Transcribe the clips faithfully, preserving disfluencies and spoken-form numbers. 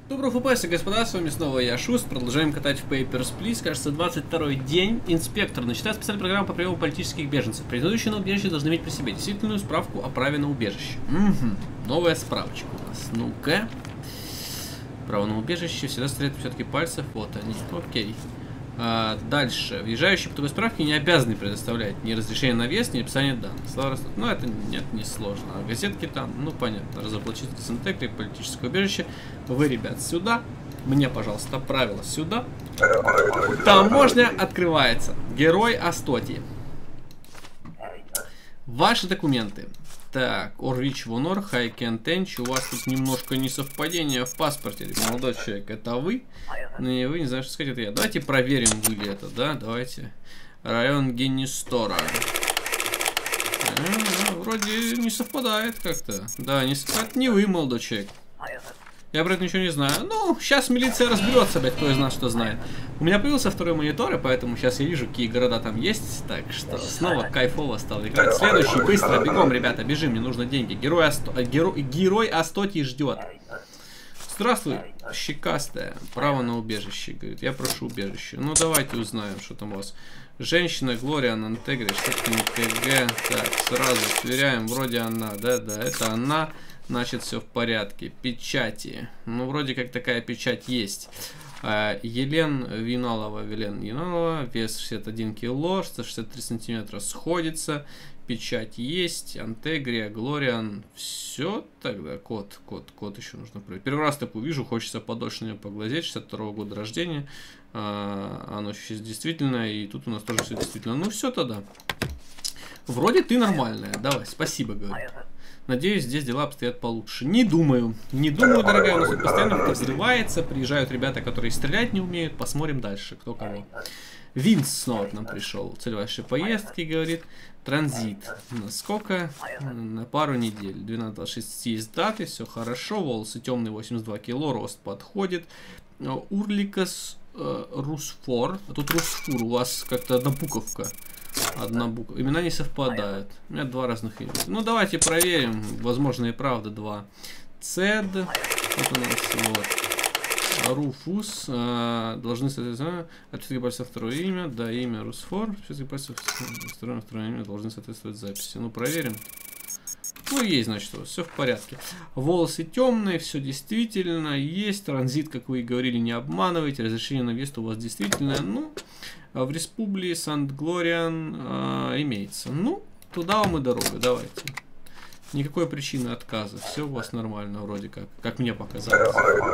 Доброго эф пи эс, господа, с вами снова я, Шус. Продолжаем катать в Papers, Please. Кажется, двадцать второй день. Инспектор начинает специальную программу по приему политических беженцев. Предыдущие на убежище должны иметь при себе действительную справку о праве на убежище. Угу. Новая справочка у нас. Ну-ка. Право на убежище всегда стоят отпечатки пальцев. Вот они. Окей. А, дальше. Въезжающие по такой справке не обязаны предоставлять ни разрешение на въезд, ни описание данных. Слава, ну, это нет, не сложно. А газетки там, ну, понятно. Разоблачитель с интегрой, политическое убежище. Вы, ребят, сюда. Мне, пожалуйста, правила сюда. Таможня открывается. Герой Астотии. Ваши документы. Так, Орвич Вонор, Хайкен Тенч. У вас тут немножко несовпадение в паспорте. Молодой человек, это вы? Не, вы не знаете, что сказать, это я. Давайте проверим, вы ли это, да? Давайте. Район Генистора. А, вроде не совпадает как-то. Да, не совпадает. Не вы, молодой человек. Я про это ничего не знаю. Ну, сейчас милиция разберется, блядь, кто из нас что знает. У меня появился второй монитор, и поэтому сейчас я вижу, какие города там есть. Так что снова кайфово стал играть. Следующий, быстро, бегом, ребята, бежим, мне нужно деньги. Герой, Асто... Геро... Герой Астотии ждет. Здравствуй, щекастая. Право на убежище, говорит. Я прошу убежище. Ну, давайте узнаем, что там у вас. Женщина, Глория, Нантегри, что-то не КГ. Так, сразу сверяем. Вроде она, да-да, это она. Значит, все в порядке. Печати. Ну, вроде как такая печать есть. А, Елен Виналова, Елен Виналова. Вес шестьдесят один кило, сто шестьдесят три сантиметра сходится. Печать есть. Антегрия, Глориан. Все тогда. Код, код, код еще нужно проверить. Первый раз такую вижу, хочется подольше на нее поглазеть. шестьдесят второго года рождения. А, оно сейчас действительно. И тут у нас тоже все действительно. Ну, все тогда. Вроде ты нормальная. Давай, спасибо, говорю. Надеюсь, здесь дела обстоят получше. Не думаю. Не думаю, дорогая. У нас тут постоянно кто-то взрывается. Приезжают ребята, которые стрелять не умеют. Посмотрим дальше, кто кого. Винс снова к нам пришел. Цель вашей поездки, говорит. Транзит. На сколько? На пару недель. двенадцать двадцать шесть есть даты. Все хорошо. Волосы темные, восемьдесят два кило. Рост подходит. Урликас э, Русфор. А тут Русфур. У вас как-то одна буковка. Одна буква. Имена не совпадают. У меня два разных имени. Ну, давайте проверим. Возможно, и правда два. Цед. Вот у нас вот. Руфус. А, должны соответствовать. Отпечатки пальцев второе имя. Да, имя Русфор. Отпечатки пальцев второе, второе имя должны соответствовать записи. Ну, проверим. Ну, есть, значит, у вас все в порядке. Волосы темные, все действительно есть. Транзит, как вы и говорили, не обманывайте. Разрешение на въезд у вас действительно. Ну, в Республике Сант-Глориан э, имеется. Ну, туда вам и дорога, давайте. Никакой причины отказа. Все у вас нормально, вроде как. Как мне показалось.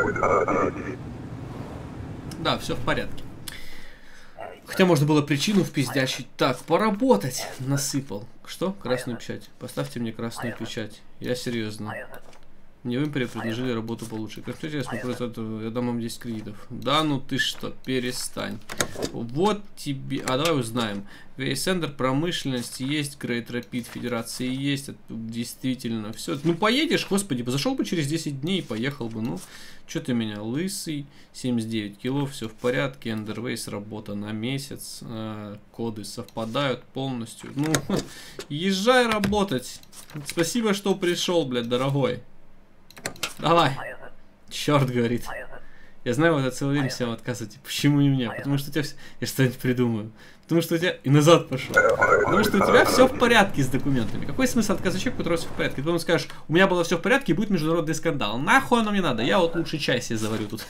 Да, все в порядке. Хотя можно было причину впиздячить. Так, поработать. Насыпал. Что? Красную печать. Поставьте мне красную печать. Я серьезно. Мне в империи предложили работу получше. Как интересно, просто я дам вам десять кредитов. Да ну ты что, перестань. Вот тебе... А давай узнаем. Вейсендер, промышленность есть, Great Rapid Федерации есть. Это действительно все. Ну поедешь, господи, зашел бы через десять дней и поехал бы. Ну, что ты меня, лысый, семьдесят девять кило, все в порядке. Эндервейс, работа на месяц. Э, коды совпадают полностью. Ну, езжай работать. Спасибо, что пришел, блядь, дорогой. Давай. Черт, говорит. Я знаю, вот это целый день всем отказывать. Почему не мне? Потому что у тебя все... Я что-нибудь придумаю. Потому что у тебя... И назад пошел. Потому что у тебя все в порядке с документами. Какой смысл отказывать человеку, у которого все в порядке? Ты потом скажешь, у меня было все в порядке, и будет международный скандал. Нахуй оно мне надо? Я вот лучше чай себе заварю тут.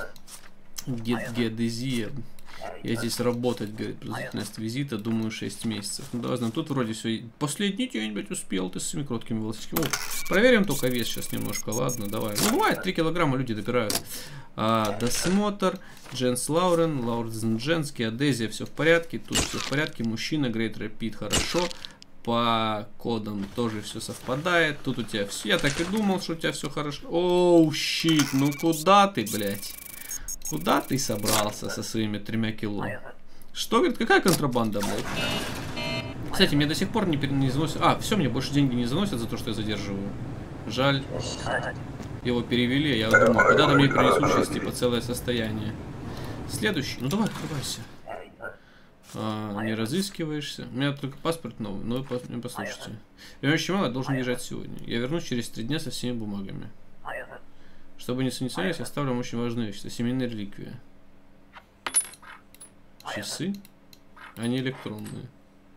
Гедезия. Я здесь работать, говорит, продолжительность визита, думаю, шесть месяцев. Ну, давай знаем, тут вроде все. Последний день-нибудь успел ты с своими короткими волосиками. О, проверим только вес сейчас немножко, ладно, давай. Ну, бывает, три килограмма люди добирают. А, досмотр, Дженс Лаурен, Лаурен Дженс, Геодезия, все в порядке, тут все в порядке, мужчина, Great Rapid, хорошо. По кодам тоже все совпадает. Тут у тебя все. Я так и думал, что у тебя все хорошо. Оу, щит, ну куда ты, блядь? Куда ты собрался со своими тремя кило? Что, говорит, какая контрабанда, блядь? Кстати, мне до сих пор не, не заносят... А, все, мне больше деньги не заносят за то, что я задерживаю. Жаль. Его перевели, я думаю, когда-то мне принесут сейчас, типа, целое состояние. Следующий. Ну, давай, открывайся. А, не разыскиваешься. У меня только паспорт новый, но вы послушайте. Я очень мало, я должен езжать сегодня. Я вернусь через три дня со всеми бумагами. Чтобы не санкционировать, я оставлю вам очень важную вещь. Это семейная реликвия. Часы? Они электронные.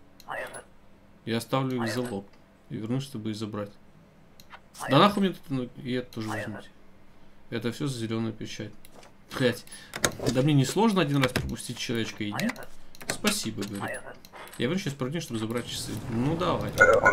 Я оставлю их залог. И вернусь, чтобы их забрать. Да нахуй мне тут, ну, и это тоже возьмите. Это все за зеленую печать. Блять. Да мне не сложно один раз пропустить человечка, иди. Спасибо, говорит. Я вернусь сейчас пройду, чтобы забрать часы. Ну давай.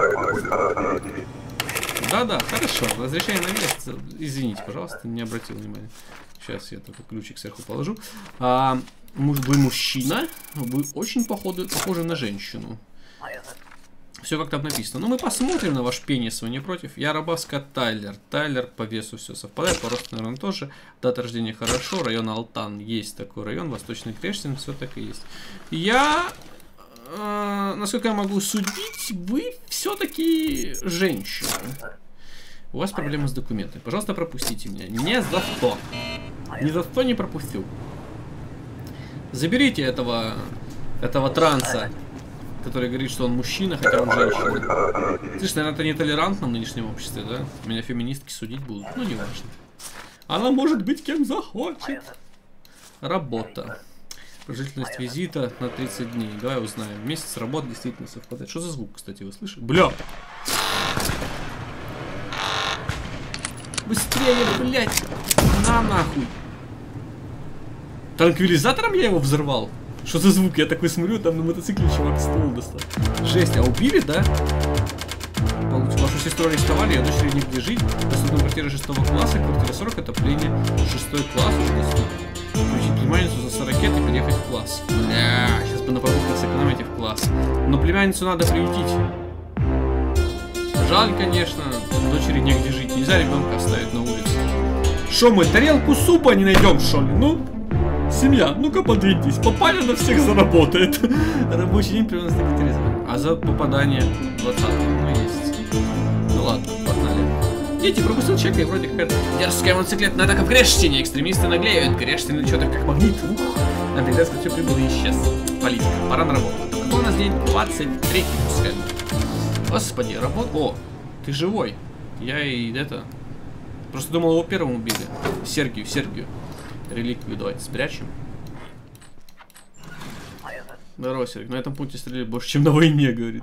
Да-да, хорошо. Возвращай на место. Извините, пожалуйста, не обратил внимания. Сейчас я только ключик сверху положу. А, вы мужчина, вы очень походу, похожи на женщину. Все как там написано. Ну мы посмотрим на ваш пенис, вы не против? Я Рабаска Тайлер. Тайлер по весу все совпадает, по росту, наверное, тоже. Дата рождения хорошо, район Алтан. Есть такой район, Восточный Крештин, все так и есть. Я, э, насколько я могу судить, вы все-таки женщина. У вас проблемы с документами. Пожалуйста, пропустите меня. Не за что. Ни за что не пропустил. Заберите этого, этого транса, который говорит, что он мужчина, хотя он женщина. Слышь, наверное, это нетолерантно в нынешнем обществе, да? Меня феминистки судить будут. Ну, не важно. Она может быть кем захочет. Работа. Продолжительность визита на тридцать дней. Давай узнаем. Месяц работы действительно совпадает. Что за звук, кстати, вы слышите? Бля! Быстрее, блядь! На нахуй! Транквилизатором я его взорвал? Что за звук? Я такой смотрю, там на мотоцикле чувак ствол достал. Жесть, а убили, да? Получилось. Вашу сестру арестовали, я дочери негде жить. Доступна квартира шестого класса, квартира сорок, отопление. Шестой класс уже доступен. Включить племянницу за сорок лет и переехать в класс. Бля, сейчас бы на покупках сэкономить в класс. Но племянницу надо приютить. Жаль, конечно, дочери негде жить. Нельзя ребенка оставить на улице. Шо, мы тарелку супа не найдем, что ли? Ну? Семья, ну-ка подвиньтесь, попали на всех заработает. Рабочий день примерно стакатаризм. А за попадание двадцатого, ну есть. Ну ладно, погнали. Дети, пропустил чек, и вроде какая-то дерзкая мотоциклетная атака в Крештине. Экстремисты наглеют, Крештин что-то как магнит. Ух, антигрязка все прибыл и исчез. Политика, пора на работу. Какой у нас день? двадцать третий, пускай. Господи, работа. О, ты живой. Я и это... Просто думал, его первым убили. Сергию, Сергию. Реликвию давайте спрячем. Здорово, Серег. На этом пункте стреляли больше, чем на войне, говорит.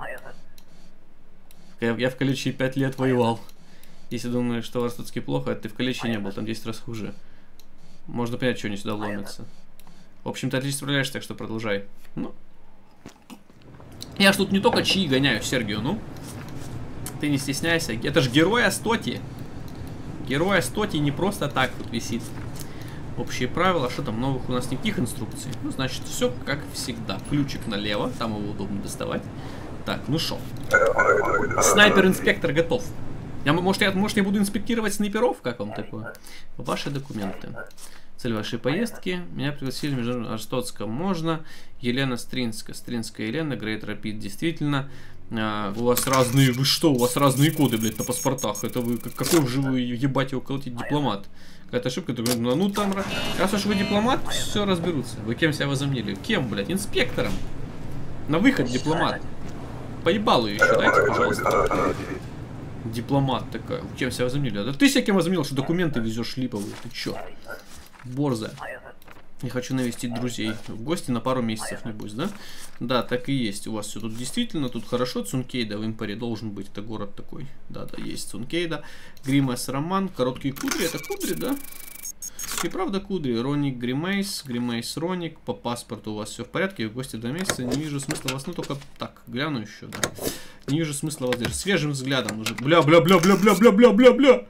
Я, я в Калечии пять лет воевал. Если думаешь, что в Арстоцке плохо, это ты в Калечии не был, там десять раз хуже. Можно понять, что они сюда ломятся. В общем-то, отлично справляешься, так что продолжай. Ну. Я ж тут не только чьи гоняю, Сергию, ну. Ты не стесняйся. Это ж герой Астоти. Герой Астоти не просто так тут висит. Общие правила, что там, новых у нас никаких инструкций. Ну, значит, все как всегда. Ключик налево, там его удобно доставать. Так, ну шо. Снайпер-инспектор готов. Я, может, я, может, я буду инспектировать снайперов? Как вам такое? Ваши документы. Цель вашей поездки. Меня пригласили в Международном Арстоцком. Можно. Елена Стринска. Стринская Елена. Грейт Рапид. Действительно. А, у вас разные... Вы что? У вас разные коды, блядь, на паспортах. Это вы... Какой же вы, ебать, его колотить дипломат? Какая-то ошибка. Ты, ну, ну там... Раз уж вы дипломат, все разберутся. Вы кем себя возомнили? Кем, блядь? Инспектором. На выход дипломат. Поебалу еще дайте, пожалуйста. Дипломат такая. Кем себя возомнили? Да ты себя кем возомнил, что документы везешь липовые? Ты чё? Борзая. Я хочу навестить друзей. В гости на пару месяцев, небось, да? Да, так и есть. У вас все тут действительно, тут хорошо. Цункейда в Импаре должен быть. Это город такой. Да, да, есть Цункейда. Гримес Роман. Короткие кудри. Это кудри, да? И правда кудри. Роник Гримейс. Гримейс Роник. По паспорту у вас все в порядке. В гости два месяца. Не вижу смысла вас. Ну, только так. Гляну еще, да. Не вижу смысла вас держать. Свежим взглядом уже. Бля, бля, бля, бля, бля, бля, бля, бля, бля.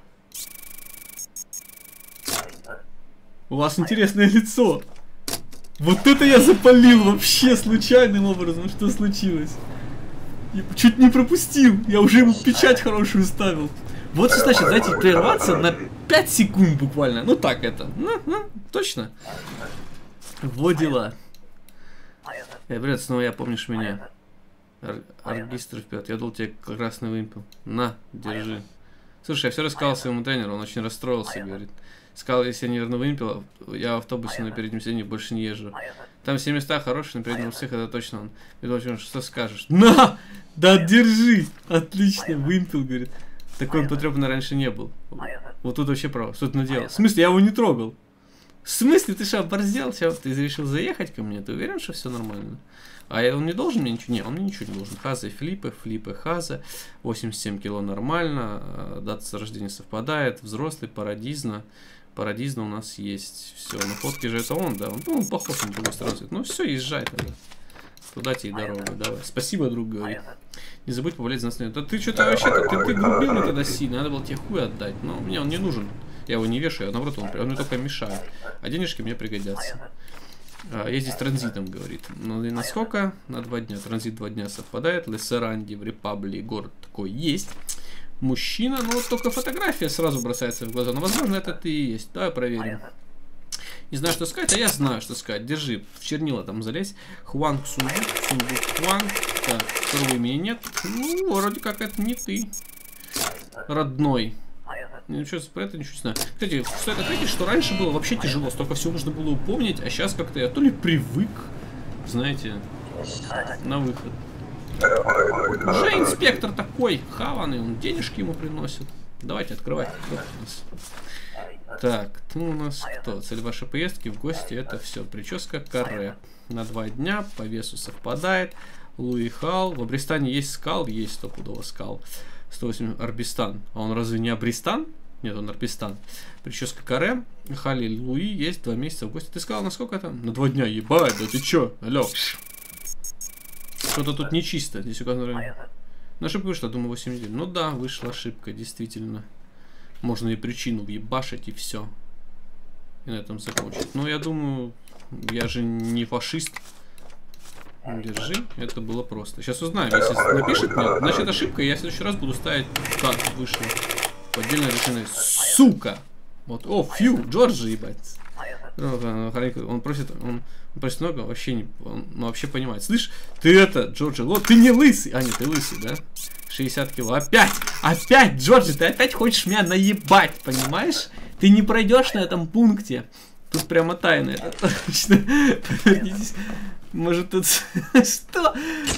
У вас интересное лицо. Вот это я запалил вообще случайным образом. Что случилось? Я чуть не пропустил. Я уже ему печать хорошую ставил. Вот что значит, знаете, прерваться на пять секунд буквально. Ну так это. Ну, ну, точно. Вот дела. Эй, привет, снова я, помнишь меня? Ар Аргистр вперед. Я дал тебе красный вымпел. На, держи. Слушай, я все рассказал своему тренеру, он очень расстроился, говорит. Сказал, если я не верну вымпел, я в автобусе на переднем сиденье больше не езжу. Там все места хорошие, на переднем всех, это точно он. Говорит, что скажешь? На! Да держи! Отлично, вымпел, говорит. Такой он потрепанный раньше не был. Вот тут вообще право. Что ты наделал? В смысле, я его не трогал? В смысле, ты что, оборзел? Сейчас ты решил заехать ко мне? Ты уверен, что все нормально? А он не должен мне ничего? Не, он мне ничего не должен. Хаза и Флипы, Флипы, Хаза. восемьдесят семь кило нормально. Дата рождения совпадает. Взрослый, Парадизна. Парадизна у нас есть. Все, на фотке же это он, да? Он, ну, он похож на другой стороны. Ну все, езжай тогда. Туда тебе и дорога. Давай. Спасибо, друг, говорит. Не забудь поболеть за нас. Да ты что-то вообще-то, ты, ты грубил мне тогда сильно. Надо было тебе хуй отдать. Но мне он не нужен. Я его не вешаю, а наоборот, он, он мне только мешает. А денежки мне пригодятся. А, я здесь транзитом, говорит. Ну и на сколько? На два дня. Транзит два дня совпадает. Лессеранди в Репаблии город такой есть. Мужчина, ну вот только фотография сразу бросается в глаза. Но возможно это ты и есть. Давай проверим. Не знаю, что сказать, а я знаю, что сказать. Держи, в чернила там залезь. Хуанг Сундук, Сундук Хуанг. Так, второго имени нет. Ну, вроде как это не ты. Родной. Ничего, про это ничего не знаю. Кстати, стоит отметить, что раньше было вообще тяжело. Столько всего нужно было упомнить, а сейчас как-то я то ли привык, знаете, на выход. Уже инспектор такой хаваный, он денежки ему приносит. Давайте открывать. Так, ну у нас кто? Цель вашей поездки в гости, это все. Прическа каре. На два дня, по весу совпадает. Луи Хал. В Абристане есть скал? Есть стопудово скал. сто восемь Арбистан. А он разве не Абристан? Нет, он Арбистан. Прическа каре. Хали Луи есть два месяца в гости. Ты сказал, на сколько там? На два дня, ебать, да ты чё? Алло. Что-то тут нечисто. Здесь указано. На ошибку вышла, думаю, восемь недель. Ну да, вышла ошибка, действительно. Можно и причину въебашить, и все. И на этом закончить. Но я думаю, я же не фашист. Держи, это было просто. Сейчас узнаем, если напишет мне, значит ошибка, и я в следующий раз буду ставить как вышло. Поддельное решение. Сука! Вот, о, фью, Джорджи, ебать. Он просит, он просит много, вообще не, он ну, вообще понимает. Слышь, ты это, Джорджи, ло, ты не лысый. А, нет, ты лысый, да? шестьдесят кило. Опять, опять, Джорджи, ты опять хочешь меня наебать, понимаешь? Ты не пройдешь на этом пункте. Тут прямо тайна, это точно. Повернитесь. Может тут... Что?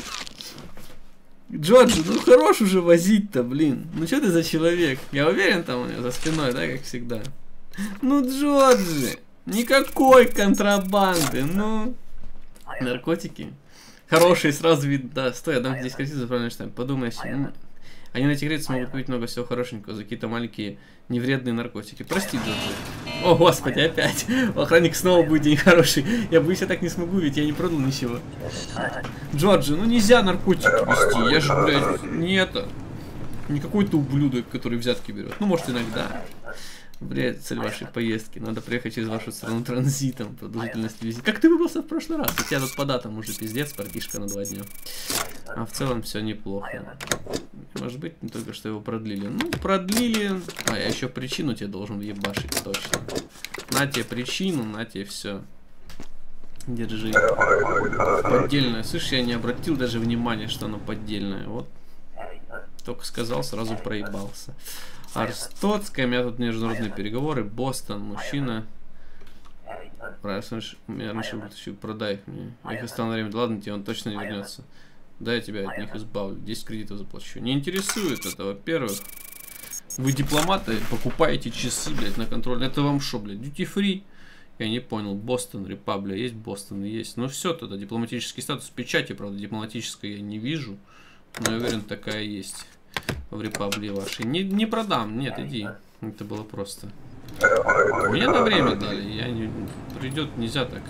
Джорджи, ну хорош уже возить-то, блин. Ну что ты за человек? Я уверен, там у него за спиной, да, как всегда. Ну, Джорджи, никакой контрабанды, ну... Наркотики. Хорошие, сразу видно, да. Стой, я дам здесь кредит за правильный штамп. Подумай, ну, они на эти кредиты смогут купить много всего хорошенького за какие-то маленькие невредные наркотики. Прости, Джорджи. О, господи, опять. У охранника снова будет день хороший. Я боюсь, я так не смогу, ведь я не продал ничего. Джорджи, ну нельзя наркотики вести. Я же, блядь, не это. Не какой-то ублюдок, который взятки берет. Ну, может, иногда. Блядь, цель вашей поездки. Надо приехать через вашу страну транзитом. Продолжительность визита. Как ты выбрался в прошлый раз? У тебя тут по датам уже пиздец, партишка на два дня. А в целом все неплохо. Может быть, не только что его продлили. Ну, продлили. А, я еще причину тебе должен въебашить, точно. На тебе причину, на тебе все. Держи. Поддельное. Слышь, я не обратил даже внимания, что оно поддельное. Вот. Только сказал, сразу проебался. Арстотская, у меня тут международные переговоры. Бостон, мужчина. Правильно, я раньше вытащил, продай их мне. Я их оставил на время. Да ладно тебе, он точно не вернется. Да, я тебя от них избавлю. десять кредитов заплачу. Не интересует это, во-первых. Вы дипломаты, покупаете часы, блядь, на контроль. Это вам шо, блядь, duty free? Я не понял. Бостон, Репаблия, есть Бостон, есть. Ну все тогда, дипломатический статус. Печати, правда, дипломатической я не вижу. Но я уверен, такая есть. В Репаблии вашей. Не, не продам, нет, иди. Это было просто. Мне на время дали. Я не... Придет, нельзя так.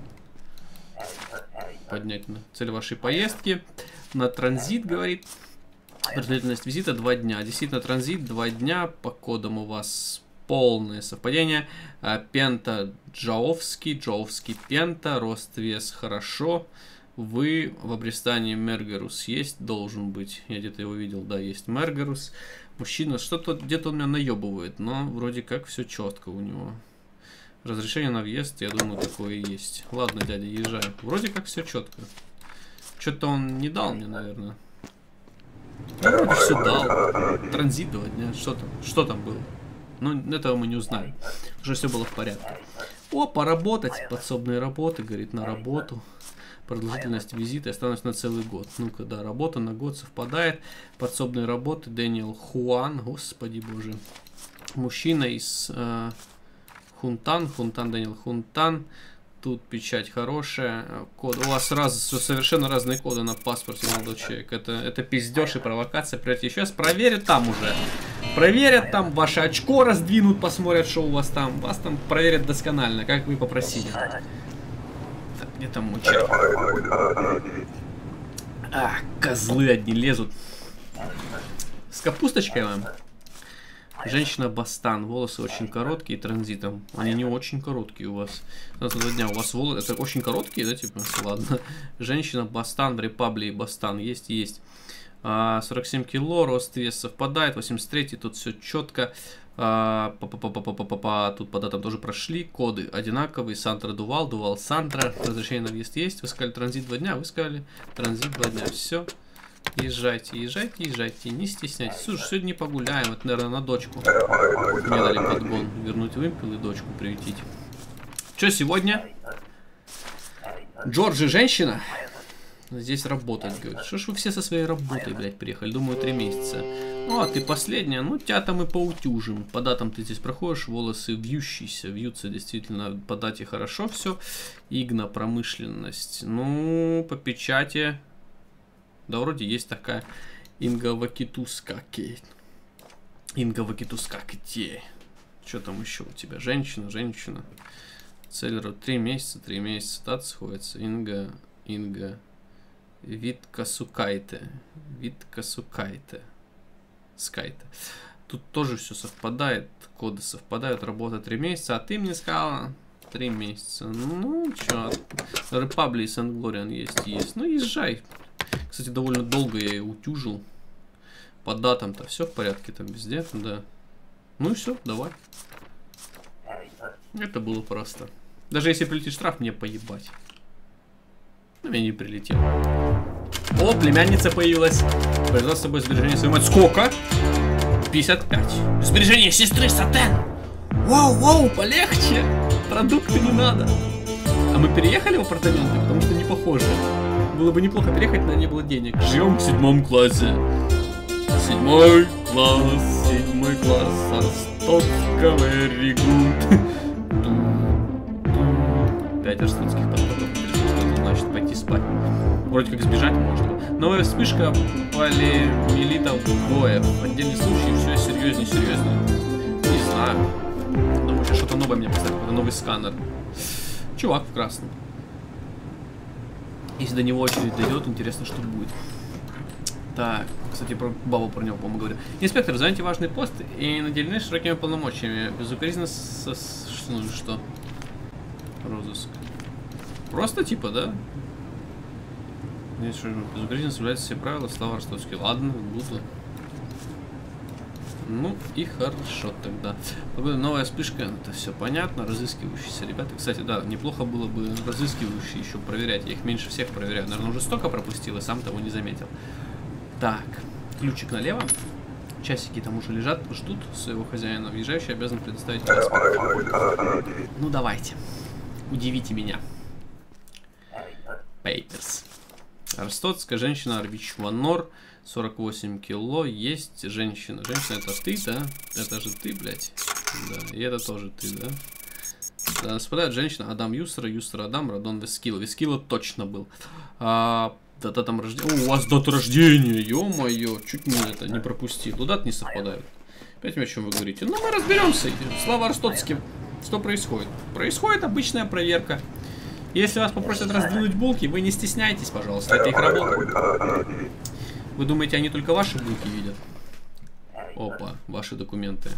Поднять на цель вашей поездки. На транзит, говорит. Продолжительность визита два дня. Действительно, транзит два дня. По кодам у вас полное совпадение. Пента Джаовский. Джаовский Пента. Рост, вес хорошо. Вы в Абристане Мергерус есть, должен быть. Я где-то его видел, да, есть Мергерус. Мужчина, что-то где-то он меня наебывает, но вроде как все четко у него. Разрешение на въезд, я думаю, такое и есть. Ладно, дядя, езжай. Вроде как все четко. Что-то он не дал мне, наверное. Ну, вроде все дал. Транзит два дня. Что там? Что там было? Ну, этого мы не узнаем. Уже все было в порядке. О, поработать. Подсобные работы, говорит, на работу. Продолжительность визита останусь на целый год. Ну-ка, да, работа на год совпадает. Подсобные работы. Дэниел Хуан. Господи боже. Мужчина из э, Хунтан. Хунтан, Данил Хунтан. Тут печать хорошая. Код. У вас раз, совершенно разные коды на паспорте, молодой человек. Это, это пиздеж и провокация. Прежде сейчас проверят там уже. Проверят там, ваше очко раздвинут, посмотрят, что у вас там. Вас там проверят досконально, как вы попросили. Так, где там мой человек? А, козлы одни лезут. С капусточкой вам. Женщина Бастан. Волосы очень короткие, транзитом. Они не очень короткие у вас. За два дня у вас волосы... Это очень короткие, да, типа? Ладно. Женщина Бастан в Репаблии Бастан. Есть, есть. А, сорок семь кило, рост вес совпадает. восемьдесят три, тут все четко. А, па -па -па -па -па -па -па -па. Тут по датам тоже прошли. Коды одинаковые. Сантра Дувал, Дувал Сантра. Разрешение на въезд есть. Вы сказали транзит два дня. Вы сказали транзит два дня. Все. Езжайте, езжайте, езжайте, не стесняйтесь. Слушай, сегодня погуляем, это, наверное, на дочку. Мне дали подгон, вернуть вымпел и дочку приютить. Что сегодня? Джорджи женщина? Здесь работать, говорит. Что ж вы все со своей работой, блядь, приехали? Думаю, три месяца. Ну, а ты последняя, ну, тебя-то мы поутюжим. По датам ты здесь проходишь, волосы вьющиеся, вьются действительно по дате хорошо все. Игна, промышленность. Ну, по печати... Да, вроде есть такая Инга Вакитускаки. Инга Вакитускаки. Что там еще у тебя? Женщина, женщина. Целлеру три месяца, три месяца. Дата сходится. Инга, Инга. Витка Сукайте. Витка Сукайте. Скайте. Тут тоже все совпадает. Коды совпадают. Работа три месяца. А ты мне сказала три месяца. Ну, что? Репаблии Сент-Глориан есть, есть. Ну, езжай. Кстати, довольно долго я ее утюжил. По датам-то все в порядке там везде, да. Ну и все, давай. Это было просто. Даже если прилетит штраф, мне поебать. Ну, мне не прилетел. О, племянница появилась. Произвела с собой сбережение свою мать. Сколько? пятьдесят пять. Сбережение сестры Сатен. Воу, воу, полегче. Продукты не надо. А мы переехали в апартаменты, потому что не похоже. Было бы неплохо переехать, но не было денег. Живем в седьмом классе. Седьмой класс, седьмой класс, Арстотского регу. Пять арстотских подходов. Что это значит пойти спать? Вроде как сбежать можно. Новая вспышка полиомиелитов боев. Отдельный случай, все серьезнее, серьезнее. Не знаю. Думаю, сейчас что-то новое мне поставить. Это новый сканер. Чувак в красном. Если до него очередь дойдет, интересно, что будет. Так, кстати, про бабу про него, по-моему, говорю. Инспектор, заняйте важный пост и наделены широкими полномочиями. Безукоризненно со... Ну что? Розыск. Просто типа, да? Нет, что безукоризненно соблюдаются все правила, слава ростовский. Ладно, буду. Ну и хорошо тогда. Новая вспышка, это все понятно. Разыскивающиеся ребята. Кстати, да, неплохо было бы разыскивающие еще проверять. Я их меньше всех проверяю. Наверное, уже столько пропустил и сам того не заметил. Так, ключик налево. Часики там уже лежат, ждут своего хозяина. Въезжающий обязан предоставить паспорт. Ну давайте. Удивите меня. Пейперс. Арстотская женщина, Арвич Ванор. сорок восемь кило, есть женщина. Женщина, это ты, да? Это же ты, блядь. Да, и это тоже ты, да? Да, спадает женщина, Адам Юсра, Юсра Адам, Радон Вескила. Вескила точно был. А, дата там рождения. О, у вас дата рождения, ё-моё, чуть не это не пропустил. Ну, даты не совпадают. Опять о чем вы говорите? Ну, мы разберемся. Слава Арстотским. Что происходит? Происходит обычная проверка. Если вас попросят раздвинуть булки, вы не стесняйтесь, пожалуйста. Это их работа. Вы думаете, они только ваши булки видят? Опа, ваши документы.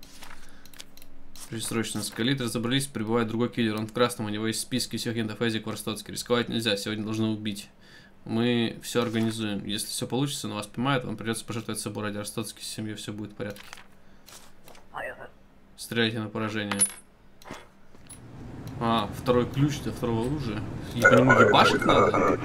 Срочно с Калит разобрались, прибывает другой киллер. Он в красном, у него есть списки всех агентов Эзик Варстотский. Рисковать нельзя, сегодня должны убить. Мы все организуем. Если все получится, на вас поймают, вам придется пожертвовать собой ради Арстотской семьи, все будет в порядке. Стреляйте на поражение. А, второй ключ для второго оружия. И по нему ебашить надо.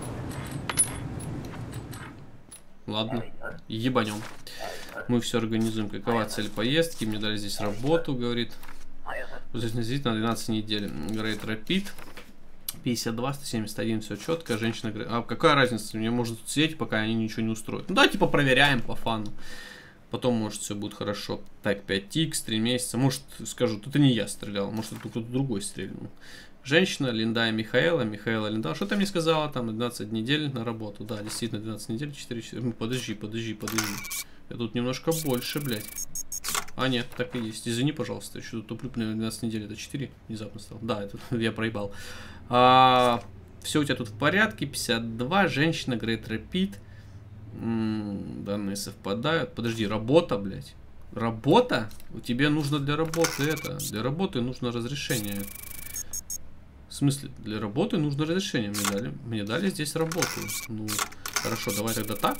Ладно, ебанем. Мы все организуем. Какова цель поездки? Мне дали здесь работу, говорит. Здесь на двенадцать недель. Грейт Рапид. пятьдесят два, сто семьдесят один, все четко. Женщина говорит, а какая разница? Мне может тут сидеть, пока они ничего не устроят. Ну давайте попроверяем по фану. Потом, может, все будет хорошо. Так, пять икс, три месяца. Может, скажут, это не я стрелял. Может, это кто-то другой стрельнул. Женщина, Линда и Михаэла. Михаэла, Линда. Что ты мне сказала? Там двенадцать недель на работу. Да, действительно, двенадцать недель, четыре часа. Подожди, подожди, подожди. Я тут немножко больше, блядь. А, нет, так и есть. Извини, пожалуйста. Еще тут туплю, двенадцать недель, это четыре. Внезапно стал. Да, это я проебал. А, все у тебя тут в порядке. пятьдесят два. Женщина, Great Rapid. М-м, данные совпадают. Подожди, работа, блядь. Работа? У тебя нужно для работы это. Для работы нужно разрешение. В смысле, для работы нужно разрешение. Мне дали, мне дали здесь работу. Ну, хорошо, давай тогда так.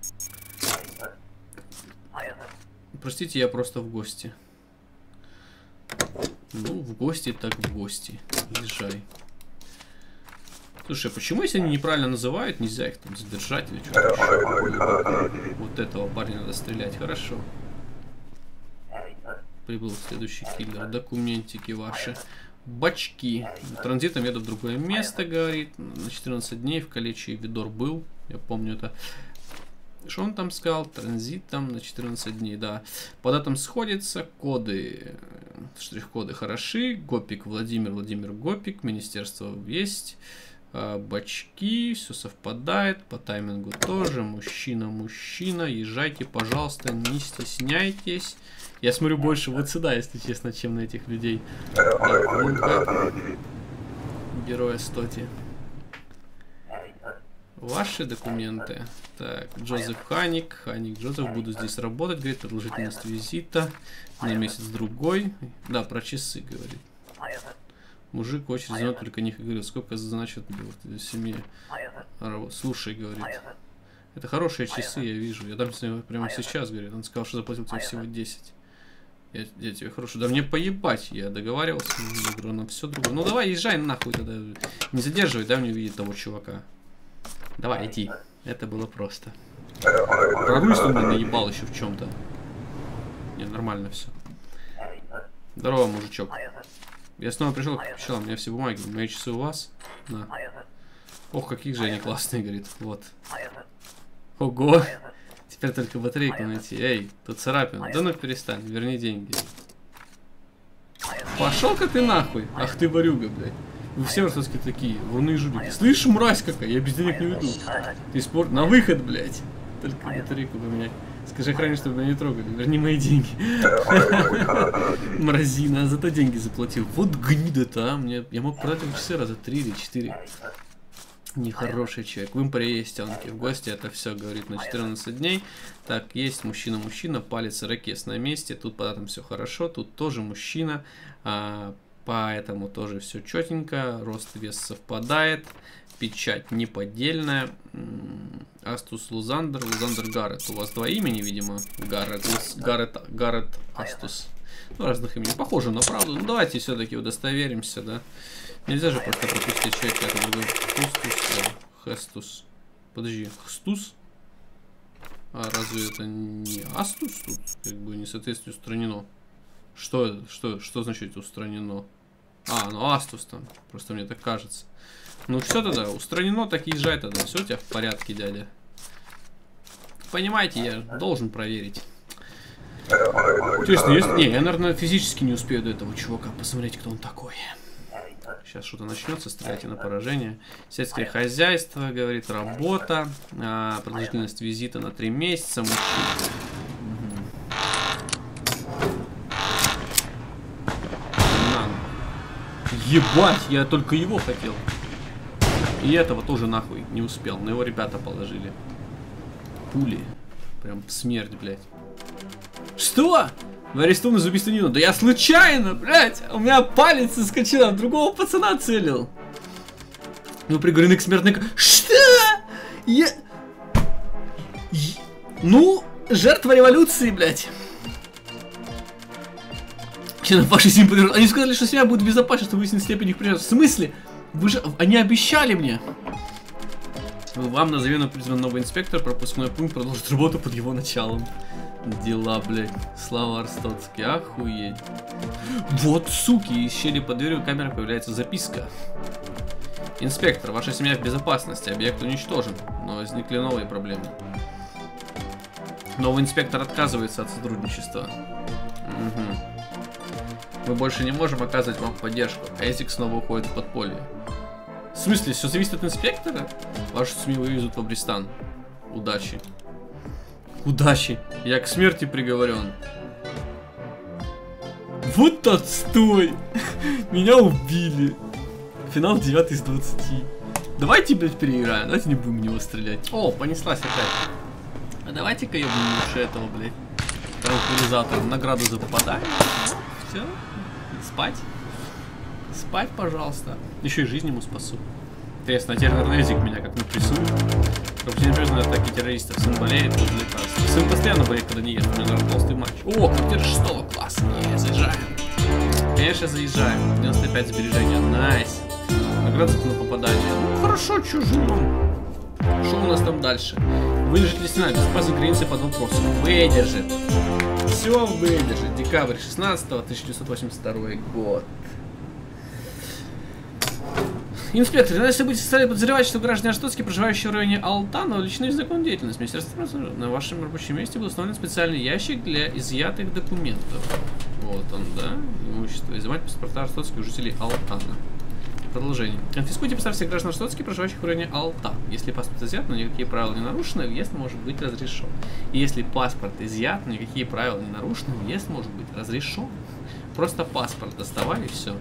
Простите, я просто в гости. Ну, в гости так в гости. Езжай. Слушай, почему, если они неправильно называют, нельзя их там задержать или что-то еще? Вот этого парня надо стрелять, хорошо. Прибыл следующий киллер. Документики ваши. Бачки. Транзитом еду в другое место, говорит. На четырнадцать дней в Калечи Видор был. Я помню это. Что он там сказал? Транзит там на четырнадцать дней, да. По датам сходится. Коды. Штрих-коды хороши. Гопик Владимир, Владимир Гопик. Министерство есть. Бачки, все совпадает, по таймингу тоже, мужчина, мужчина, езжайте, пожалуйста, не стесняйтесь. Я смотрю больше вот сюда, если честно, чем на этих людей. Так, ну-ка. Героя Стоти. Ваши документы. Так, Джозеф Ханик, Ханик Джозеф, буду здесь работать, говорит, продолжительность визита на месяц-другой. Да, про часы, говорит. Мужик очень зовет, только них и говорит, сколько значит в семье. Слушай, говорит, это хорошие часы, я вижу. Я дам тебе прямо сейчас, говорит. Он сказал, что заплатил тебе всего десять. Я, я тебе хорошо. Да мне поебать, я договаривался. Я говорю, на все другое. Ну давай, езжай нахуй тогда. Не задерживай, дай мне увидеть того чувака. Давай, иди. Это было просто. Прорвусь, что меня наебал еще в чем-то. Не, нормально все. Здорово, мужичок. Я снова пришел к пчелам, у меня все бумаги. Мои часы у вас? На. Ох, какие же они классные, говорит. Вот. Ого. Теперь только батарейку найти. Эй, тут царапина. Да ну перестань, верни деньги. Пошел-ка ты нахуй. Ах ты ворюга, блядь. Вы все ростовские такие, вруны жулики. Слышь, мразь какая, я без денег не уйду. Ты спорт на выход, блядь. Только батарейку поменять. Скажи охране, чтобы меня не трогали. Верни мои деньги. Мразина, а зато деньги заплатил. Вот гнида-то, а. Мне, я мог продать его часы раза три или четыре. Нехороший человек. В импоре есть тянки. В гости это все, говорит, на четырнадцать дней. Так, есть мужчина-мужчина, палец ирокез на месте. Тут по датам все хорошо. Тут тоже мужчина. А, поэтому тоже все четенько. Рост, вес совпадает. Печать неподдельная. Астус Лузандер, Лузандер Гаррет. У вас два имени, видимо. Гаррет, Гаррет, Гаррет Астус. Ну, разных имен. Похоже на правду. Ну, давайте все-таки удостоверимся, да. Нельзя же просто пропустить человека. Это другой. Хустус, да. Хестус. Подожди, Хстус? А разве это не Астус тут? Как бы несоответствие устранено. Что это? Что, что значит устранено? А, ну Астус там. Просто мне так кажется. Ну все тогда, устранено, так езжай тогда. Все у тебя в порядке, дядя. Понимаете, я должен проверить. Интересно, есть... Не, я, наверное, физически не успею до этого чувака посмотреть, кто он такой. Сейчас что-то начнется, стреляйте на поражение. Сельское хозяйство, говорит, работа. А, продолжительность визита на три месяца. Угу. Ебать, я только его хотел. И этого тоже нахуй не успел. Но его ребята положили. Пули. Прям в смерть, блядь. Что? Вы арестованы за убийство Нина. Да я случайно, блядь. У меня палец соскочил, а в другого пацана целил. Ну, приговорены к смертной... Что? Я... Ну, жертва революции, блядь. Ваши семьи подтверждают. Они сказали, что семья будет безопасна, чтобы выяснить степень их причастности. В смысле? Вы же... Они обещали мне. Вам на замену призван новый инспектор. Пропускной пункт продолжит работу под его началом. Дела, блядь. Слава Арстоцкий. Охуеть. Вот, суки. Из щели под дверью камеры появляется записка. Инспектор, ваша семья в безопасности. Объект уничтожен. Но возникли новые проблемы. Новый инспектор отказывается от сотрудничества. Угу. Мы больше не можем оказывать вам поддержку. Эзик снова уходит в подполье. В смысле, все зависит от инспектора? Вашу семью вывезут в Абристан. Удачи. Удачи. Я к смерти приговорен. Вот отстой. Меня убили. Финал девятый из двадцати. Давайте, блядь, переиграем. Давайте не будем в него стрелять. О, понеслась опять. А давайте-ка ёбнем лучше этого, блядь. Транквилизатор. Награду за попадание. Все. Спать. Спать, пожалуйста. Еще и жизнь ему спасу. Интересно, а теперь, наверное, Эзик меня как-нибудь прессует. Пропустим атаки террористов. Сын болеет, тут лекарства. Сын постоянно болеет, когда не ест. У меня, наверное, толстый матч. О, квартира шестого класса. Не, заезжаем. Конечно, заезжаем. девяносто пять сбережения. Найс. Награда за попадание. Ну, хорошо, что живем. Что у нас там дальше? Выдержит ли стена? Безопасность границы под вопросом. Выдержит. Все выдержит. Декабрь шестнадцатого тысяча девятьсот восемьдесят второй год. Инспектор, надо события стали подозревать, что граждане Арстоцкие, проживающие в районе Алтана, увлечены в законную деятельность. Министерство на вашем рабочем месте был установлен специальный ящик для изъятых документов. Вот он, да? Имущество. Изымать паспорта Арстоцких у жителей Алтана. Продолжение. Конфискуйте паспорта всех граждан Арстоцких, проживающих в районе Алта. Если паспорт изъят, но никакие правила не нарушены, въезд может быть разрешен. И если паспорт изъят, но никакие правила не нарушены, въезд может быть разрешен. Просто паспорт доставай и все.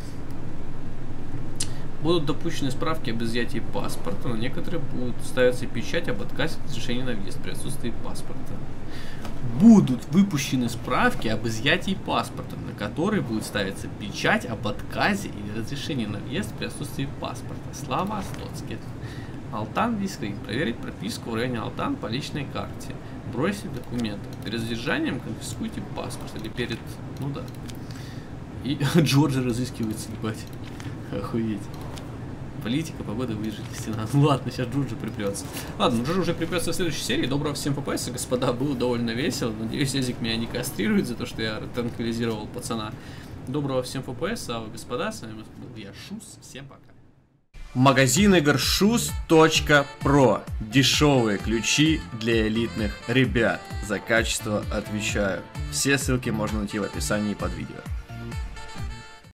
Будут допущены справки об изъятии паспорта, но некоторые будут ставиться печать об отказе от разрешения на въезд при отсутствии паспорта. Будут выпущены справки об изъятии паспорта, на которые будет ставиться печать об отказе или разрешении на въезд при отсутствии паспорта. Слава Стоцкий. Алтан Дискрит. Проверить прописку в районе Алтан по личной карте. Бросить документы. Перед задержанием конфискуйте паспорт. Или перед... Ну да. И Джорджа разыскивается, ебать. Охуеть. Политика, погода, выжить, стена. Ну ладно, сейчас Джорджа припрется. Ладно, Джорджа уже припрется в следующей серии. Доброго всем ППС, господа, было довольно весело. Надеюсь, Эзик меня не кастрирует за то, что я транквилизировал пацана. Доброго всем ППС, а вы, господа, с вами был я, Шус. Всем пока. Магазин игр шус точка про. Дешевые ключи для элитных ребят. За качество отвечаю. Все ссылки можно найти в описании под видео.